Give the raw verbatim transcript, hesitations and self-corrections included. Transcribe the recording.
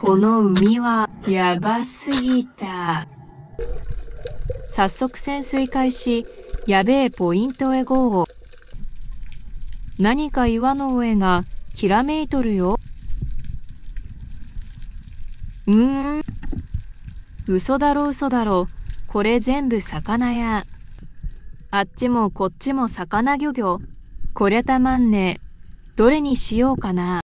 この海はやばすぎた。早速潜水開始。やべえポイントへゴー。何か岩の上がきらめいとるよ。うーん。嘘だろ嘘だろ。これ全部魚や。あっちもこっちも魚漁業。こりゃたまんねえ。どれにしようかな。